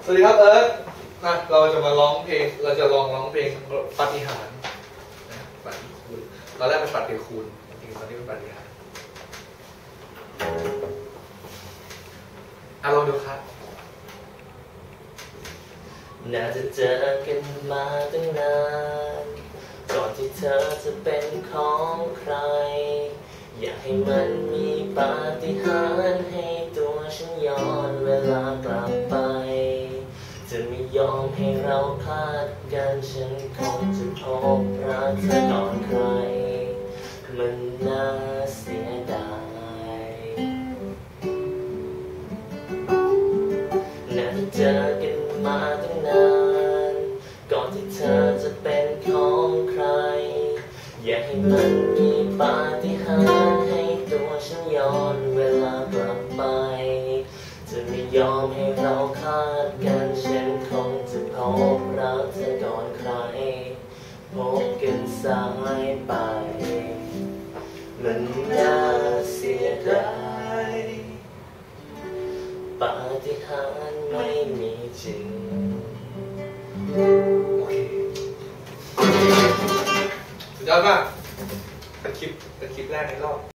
สวัสดีครับเอิร์ธนะเราจะมาร้องเพลงเราจะลองร้องเพลงปาฏิหาริย์นะปาฏิคูณตอนแรกเป็นปาฏิคูณจริงๆตอนนี้เป็นปาฏิหาริย์ลองดูครับน่าจะเจอกันมาตั้งนานก่อนที่เธอจะเป็นของใครอยากให้มันมีปาฏิหาริย์ให้ตัวฉันย้อนเวลากลับไปจะไม่ยอมให้เราพลาดกันฉันคงจะพบรักเธอก่อนใครมันน่าเสียดายน่าจะเจอกันมาตั้งนานก่อนที่เธอจะเป็นของใครอยากให้มันมีปาฏิหาริย์ให้ตัวฉันย้อนเวลากลับไปจะไม่ยอมให้เราคลาดกันฉันคงจะพบรักเธอก่อนใครพบกันสายไปมันน่าเสียดายปาฏิหาริย์ไม่มีจริงโอเคสุดยอดมากเป็นคลิปแรกในรอบ